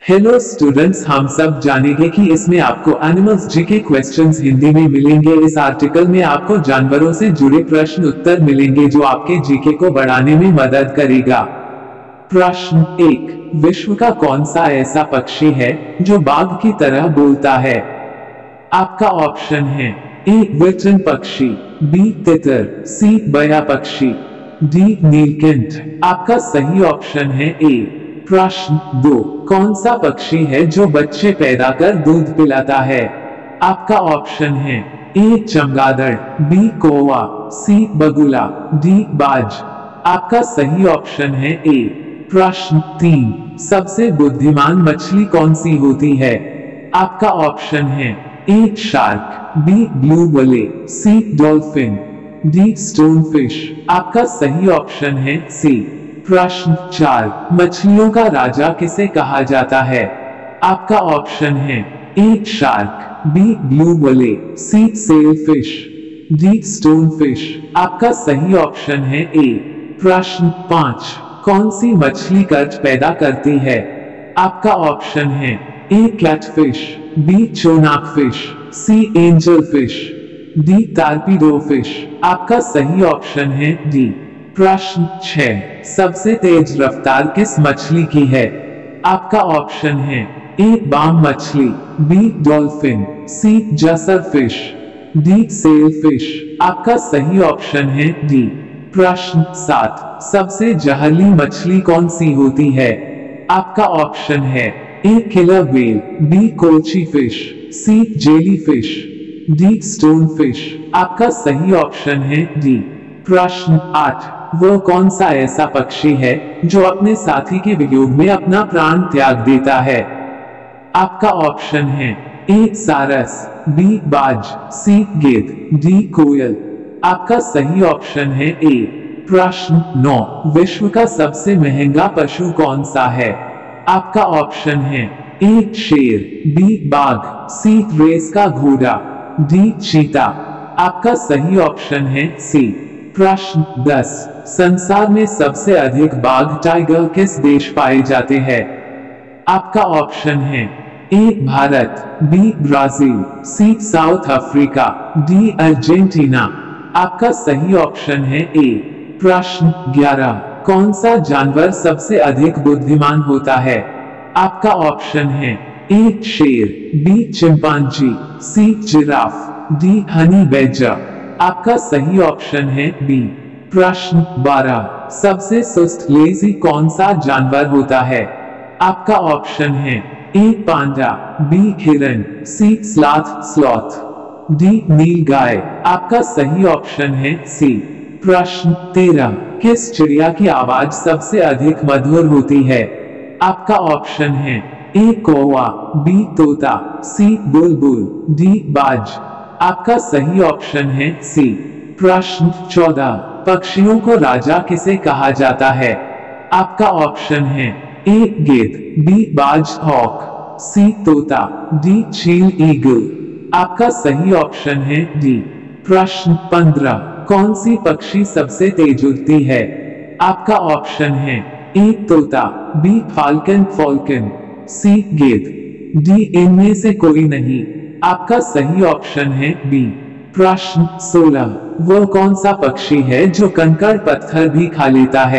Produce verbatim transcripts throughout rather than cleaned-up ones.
Hello students, हम सब जानेंगे कि इसमें आपको एनिमल्स जीके क्वेश्चंस हिंदी में मिलेंगे। इस आर्टिकल में आपको जानवरों से जुड़े प्रश्न उत्तर मिलेंगे जो आपके जीके को बढ़ाने में मदद करेगा। प्रश्न एक, विश्व का कौन सा ऐसा पक्षी है जो बाघ की तरह बोलता है? आपका ऑप्शन है ए विचन पक्षी, बी तितर, सी बया पक्षी, डी नीलकंठ। आपका सही ऑप्शन है ए। प्रश्न दो, कौन सा पक्षी है जो बच्चे पैदा कर दूध पिलाता है? आपका ऑप्शन है ए चमगादड़, बी कौवा, सी बगुला, डी बाज। आपका सही ऑप्शन है ए। प्रश्न तीन, सबसे बुद्धिमान मछली कौन सी होती है? आपका ऑप्शन है A shark, B blue whale, C dolphin, D stonefish. आपका सही ऑप्शन है सी। प्रश्न चार, मछलियों का राजा किसे कहा जाता है? आपका ऑप्शन है A shark, B blue whale, C sailfish, D stonefish. आपका सही ऑप्शन है ए। प्रश्न पाँच, कौन सी मछली कर्ज पैदा करती है? आपका ऑप्शन है ए कैटफिश, बी चोनाक fish, C angel fish, D torpedo fish. आपका सही ऑप्शन है डी। प्रश्न छह, सबसे तेज रफ्तार किस मछली की है? आपका ऑप्शन है ए बाम मछली, बी डॉल्फिन, सी जसर फिश, डी सेलफिश। आपका सही ऑप्शन है डी। प्रश्न सात, सबसे जहरीली मछली कौन सी होती है? आपका ऑप्शन है ए किलर व्हेल, बी कोची fish, C jelly fish, D stone fish. आपका सही ऑप्शन है डी। प्रश्न आठ, वो कौन सा ऐसा पक्षी है जो अपने साथी के वियोग में अपना प्राण त्याग देता है? आपका ऑप्शन है ए सारस, बी बाज, सी गिद्ध, डी कोयल। आपका सही ऑप्शन है ए। प्रश्न नौ, विश्व का सबसे महंगा पशु कौन सा है? आपका ऑप्शन है ए शेर, बी बाघ, सी रेस का घोड़ा, डी चीता। आपका सही ऑप्शन है सी। प्रश्न दस, संसार में सबसे अधिक बाघ टाइगर किस देश पाए जाते हैं? आपका ऑप्शन है A Bharat, B Brazil, C South Africa, D Argentina. आपका सही ऑप्शन है ए। प्रश्न ग्यारह, कौन सा जानवर सबसे अधिक बुद्धिमान होता है? आपका ऑप्शन है ए शेर, B chimpanzee, C giraffe, D honey badger. आपका सही ऑप्शन है बी। प्रश्न बारह, सबसे सुस्त लेजी कौन सा जानवर होता है? आपका ऑप्शन है ए पांडा, बी हिरन, सी स्लॉथ स्लॉथ, डी नीलगाय। आपका सही ऑप्शन है सी। प्रश्न तेरह, किस चिड़िया की आवाज सबसे अधिक मधुर होती है? आपका ऑप्शन है ए कौवा, बी तोता, सी बुलबुल, डी बाज। आपका सही ऑप्शन है सी। प्रश्न चौदह, पक्षियों को राजा किसे कहा जाता है? आपका ऑप्शन है ए गिद्ध, बी बाज हॉक, सी तोता, डी चील ईगल। आपका सही ऑप्शन है डी। प्रश्न पंद्रह, कौन सी पक्षी सबसे तेज उड़ती है? आपका ऑप्शन है ए तोता, बी फाल्कन फॉल्कन, सी गिद्ध, डी इनमें से कोई नहीं। आपका सही ऑप्शन है बी। प्रश्न सोलह, वो कौन सा पक्षी है जो कंकड़ पत्थर भी खा लेता है?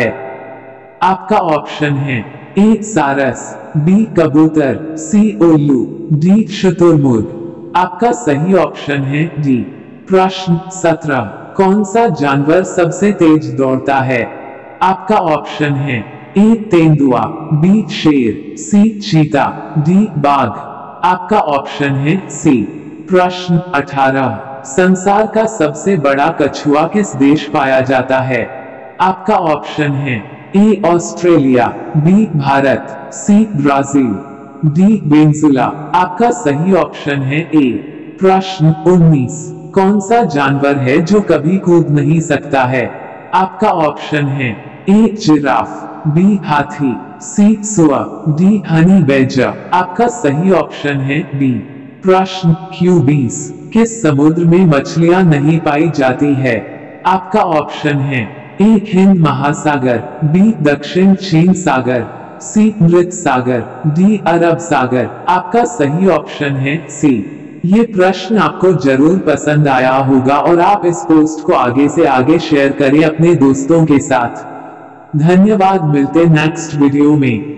आपका ऑप्शन है ए सारस, बी कबूतर, सी उल्लू, डी शुतुरमुर्ग। आपका सही ऑप्शन है डी। प्रश्न सत्रह, कौन सा जानवर सबसे तेज दौड़ता है? आपका ऑप्शन है ए तेंदुआ, बी शेर, सी चीता, डी बाघ। आपका ऑप्शन है सी। प्रश्न अठारह, संसार का सबसे बड़ा कछुआ किस देश पाया जाता है? आपका ऑप्शन है A Australia, B Bharat, C Brazil, D Venezuela. आपका सही ऑप्शन है ए। प्रश्न उन्नीस, कौन सा जानवर है जो कभी कूद नहीं सकता है? आपका ऑप्शन है ए जिराफ, बी हाथी, सी सुआ, डी हनी बैजर। आपका सही ऑप्शन है बी। प्रश्न क्यू बीस, किस समुद्र में मछलियां नहीं पाई जाती है? आपका ऑप्शन है ए हिंद महासागर, बी दक्षिण चीन सागर, सी मृत सागर, डी अरब सागर। आपका सही ऑप्शन है सी। ये प्रश्न आपको जरूर पसंद आया होगा और आप इस पोस्ट को आगे से आगे शेयर करें अपने दोस्तों के साथ। धन्यवाद, मिलते नेक्स्ट वीडियो में।